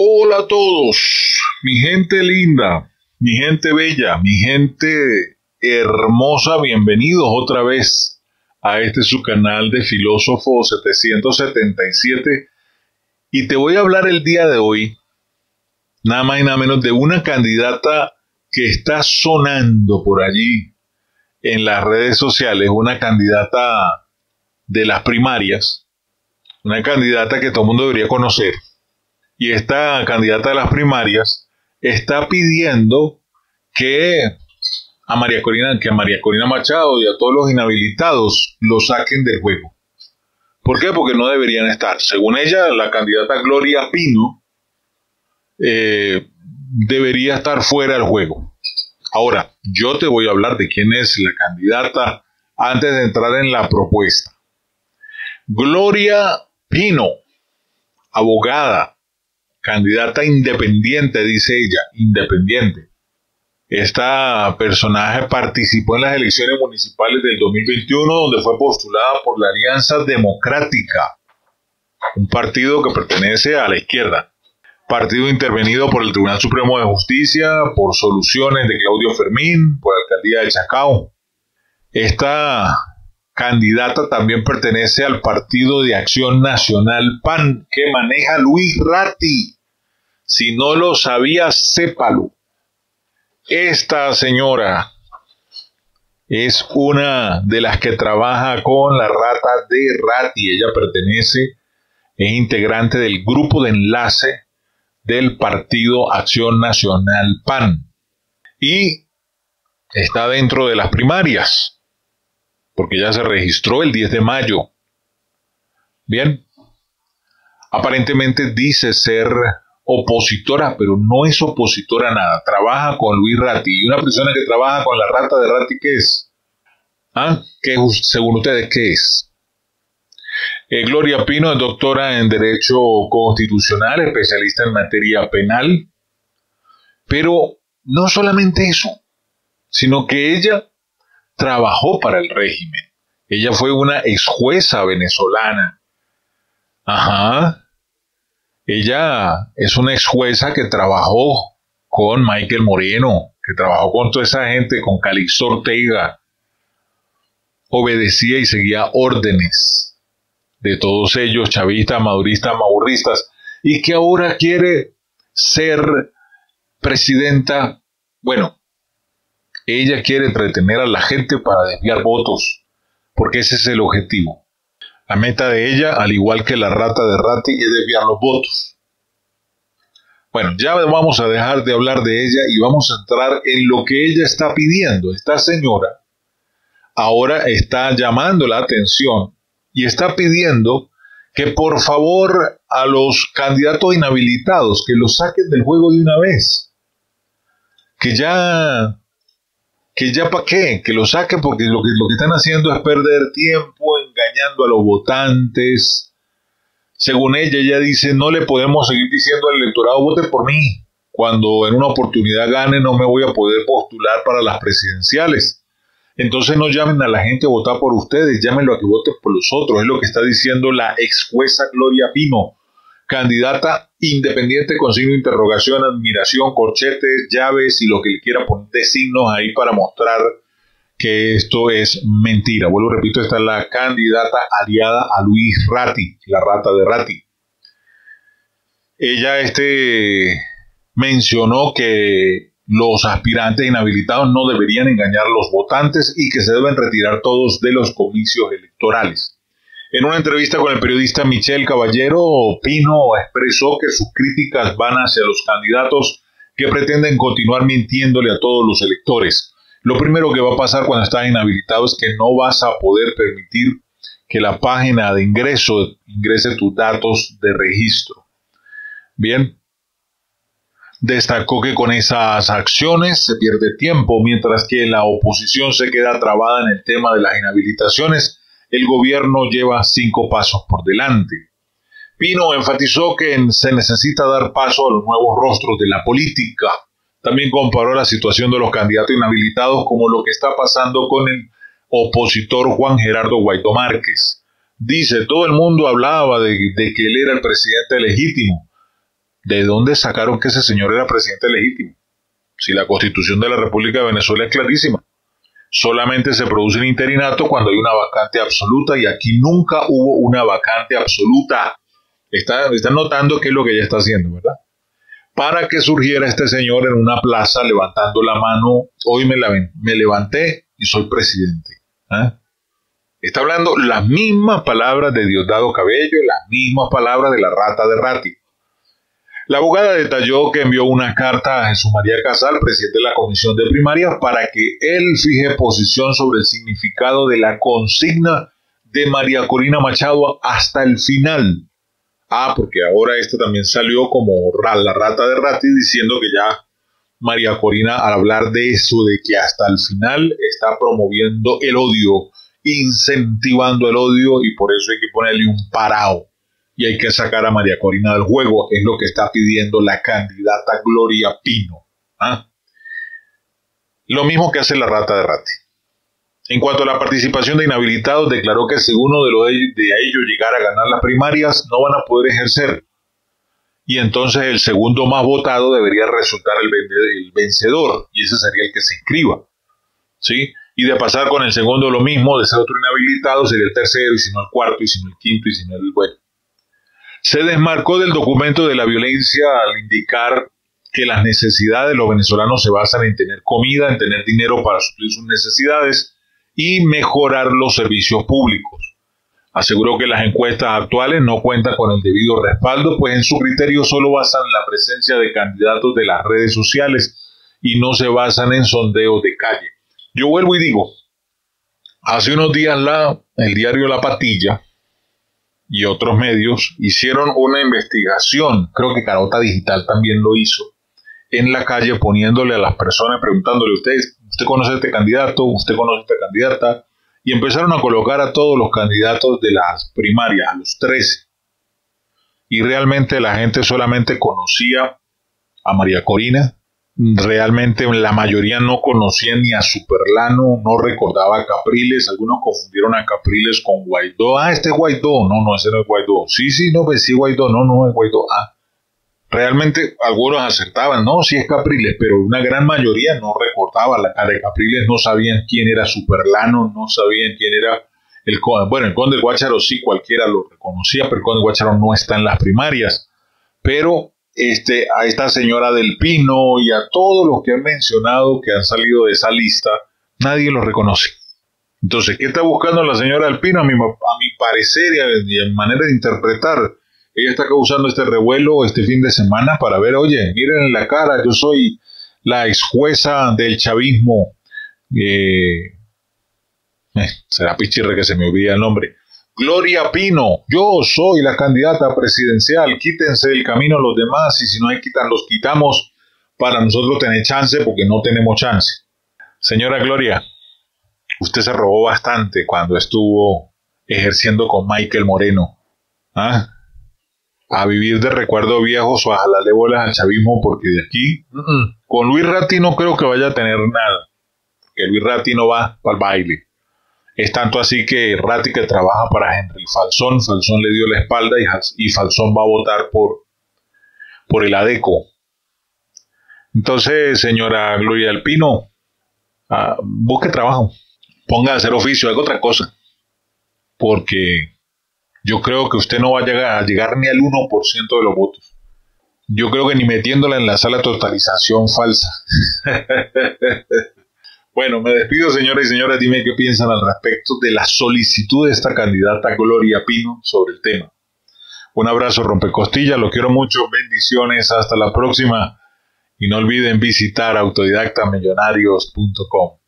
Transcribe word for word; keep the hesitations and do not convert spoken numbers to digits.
Hola a todos, mi gente linda, mi gente bella, mi gente hermosa, bienvenidos otra vez a este su canal de Filósofo setecientos setenta y siete y te voy a hablar el día de hoy nada más y nada menos de una candidata que está sonando por allí en las redes sociales, una candidata de las primarias, una candidata que todo el mundo debería conocer. Y esta candidata de las primarias está pidiendo que a María Corina, que a María Corina Machado y a todos los inhabilitados los saquen del juego. ¿Por qué? Porque no deberían estar. Según ella, la candidata Gloria Pino eh, debería estar fuera del juego. Ahora, yo te voy a hablar de quién es la candidata antes de entrar en la propuesta. Gloria Pino, abogada, candidata independiente, dice ella, independiente. Esta personaje participó en las elecciones municipales del dos mil veintiuno, donde fue postulada por la Alianza Democrática, un partido que pertenece a la izquierda. Partido intervenido por el Tribunal Supremo de Justicia, por soluciones de Claudio Fermín, por la alcaldía de Chacao. Esta candidata también pertenece al Partido de Acción Nacional P A N, que maneja Luis Ratti. Si no lo sabía, sépalo. Esta señora es una de las que trabaja con la rata de Ratti. Ella pertenece, es integrante del grupo de enlace del Partido Acción Nacional P A N. Y está dentro de las primarias, porque ya se registró el diez de mayo. Bien, aparentemente dice ser opositora, pero no es opositora a nada. Trabaja con Luis Ratti. Y una persona que trabaja con la rata de Ratti, ¿qué es? ¿Ah? ¿Qué, según ustedes, qué es? Eh, Gloria Pino es doctora en Derecho Constitucional, especialista en materia penal. Pero no solamente eso, sino que ella trabajó para el régimen. Ella fue una ex jueza venezolana. Ajá. Ella es una ex jueza que trabajó con Michael Moreno, que trabajó con toda esa gente, con Calixto Ortega. Obedecía y seguía órdenes de todos ellos, chavistas, maduristas, maurristas, y que ahora quiere ser presidenta. Bueno, ella quiere entretener a la gente para desviar votos, porque ese es el objetivo. La meta de ella, al igual que la rata de Ratti, es desviar los votos. Bueno, ya vamos a dejar de hablar de ella y vamos a entrar en lo que ella está pidiendo. Esta señora ahora está llamando la atención y está pidiendo que por favor a los candidatos inhabilitados que los saquen del juego de una vez. Que ya... que ya para qué, que lo saquen, porque lo que, lo que están haciendo es perder tiempo engañando a los votantes. Según ella, ella dice, no le podemos seguir diciendo al electorado, vote por mí, cuando en una oportunidad gane no me voy a poder postular para las presidenciales. Entonces no llamen a la gente a votar por ustedes, llámenlo a que voten por los otros, es lo que está diciendo la ex jueza Gloria Pino, candidata independiente con signo de interrogación, admiración, corchetes, llaves y lo que le quiera poner de signos ahí para mostrar que esto es mentira. Vuelvo, repito, esta es la candidata aliada a Luis Ratti, la rata de Ratti. Ella este, mencionó que los aspirantes inhabilitados no deberían engañar a los votantes y que se deben retirar todos de los comicios electorales. En una entrevista con el periodista Michelle Caballero, Pino expresó que sus críticas van hacia los candidatos que pretenden continuar mintiéndole a todos los electores. Lo primero que va a pasar cuando estás inhabilitado es que no vas a poder permitir que la página de ingreso ingrese tus datos de registro. Bien, destacó que con esas acciones se pierde tiempo, mientras que la oposición se queda trabada en el tema de las inhabilitaciones. El gobierno lleva cinco pasos por delante. Pino enfatizó que se necesita dar paso a los nuevos rostros de la política. También comparó la situación de los candidatos inhabilitados como lo que está pasando con el opositor Juan Gerardo Guaidó Márquez. Dice, todo el mundo hablaba de, de que él era el presidente legítimo. ¿De dónde sacaron que ese señor era presidente legítimo? Si la Constitución de la República de Venezuela es clarísima. Solamente se produce un interinato cuando hay una vacante absoluta, y aquí nunca hubo una vacante absoluta. Está, están notando qué es lo que ella está haciendo, ¿verdad? Para que surgiera este señor en una plaza levantando la mano, hoy me, la, me levanté y soy presidente. ¿eh? Está hablando las mismas palabras de Diosdado Cabello, las mismas palabras de la rata de Ratti. La abogada detalló que envió una carta a Jesús María Casal, presidente de la Comisión de Primarias, para que él fije posición sobre el significado de la consigna de María Corina Machado hasta el final. Ah, porque ahora esto también salió como la rata de Ratti diciendo que ya María Corina, al hablar de eso, de que hasta el final está promoviendo el odio, incentivando el odio, y por eso hay que ponerle un parado. Y hay que sacar a María Corina del juego, es lo que está pidiendo la candidata Gloria Pino. ¿Ah? Lo mismo que hace la rata de Ratti. En cuanto a la participación de inhabilitados, declaró que si uno de, lo de, de ellos llegara a ganar las primarias, no van a poder ejercer. Y entonces el segundo más votado debería resultar el, el vencedor, y ese sería el que se inscriba. ¿Sí? Y de pasar con el segundo lo mismo, de ser otro inhabilitado, sería el tercero, y si no el cuarto, y si no el quinto, y si no el bueno. Se desmarcó del documento de la violencia al indicar que las necesidades de los venezolanos se basan en tener comida, en tener dinero para suplir sus necesidades y mejorar los servicios públicos. Aseguró que las encuestas actuales no cuentan con el debido respaldo, pues en su criterio solo basan la presencia de candidatos de las redes sociales y no se basan en sondeos de calle. Yo vuelvo y digo, hace unos días la, el diario La Patilla y otros medios hicieron una investigación, creo que Carota Digital también lo hizo, en la calle poniéndole a las personas, preguntándole, ¿usted, usted conoce a este candidato? ¿Usted conoce a esta candidata? Y empezaron a colocar a todos los candidatos de las primarias, a los trece. Y realmente la gente solamente conocía a María Corina. Realmente la mayoría no conocía ni a Superlano, no recordaba a Capriles. Algunos confundieron a Capriles con Guaidó. Ah, este es Guaidó. No, no, ese no es Guaidó. Sí, sí, no, pues sí, Guaidó. No, no es Guaidó. Ah, realmente algunos acertaban, no, sí es Capriles, pero una gran mayoría no recordaba la cara de Capriles, no sabían quién era Superlano, no sabían quién era el conde. Bueno, el conde Guácharo sí, cualquiera lo reconocía, pero el conde Guácharo no está en las primarias. Pero este, a esta señora del Pino y a todos los que han mencionado que han salido de esa lista, nadie los reconoce. Entonces, ¿qué está buscando la señora del Pino? A mi, a mi parecer y a, y a manera de interpretar, ella está causando este revuelo este fin de semana para ver, oye, miren en la cara, yo soy la ex jueza del chavismo, eh, eh, será pichirre que se me olvida el nombre, Gloria Pino, yo soy la candidata presidencial, quítense del camino los demás, y si no hay quitan, los quitamos para nosotros tener chance, porque no tenemos chance. Señora Gloria, usted se robó bastante cuando estuvo ejerciendo con Michael Moreno, ¿ah? A vivir de recuerdos viejos o a jalarle bolas al chavismo, porque de aquí, uh-uh. con Luis Ratti no creo que vaya a tener nada, que Luis Ratti no va para el baile. Es tanto así que Ratti, que trabaja para Henry Falzón, Falzón le dio la espalda y, y Falzón va a votar por, por el ADECO. Entonces, señora Gloria del Pino, uh, busque trabajo, ponga a hacer oficio, haga otra cosa, porque yo creo que usted no va a llegar, a llegar ni al uno por ciento de los votos. Yo creo que ni metiéndola en la sala de totalización falsa. Bueno, me despido, señoras y señores. Dime qué piensan al respecto de la solicitud de esta candidata Gloria Pino sobre el tema. Un abrazo, rompecostillas. Lo quiero mucho. Bendiciones. Hasta la próxima. Y no olviden visitar autodidacta millonarios punto com.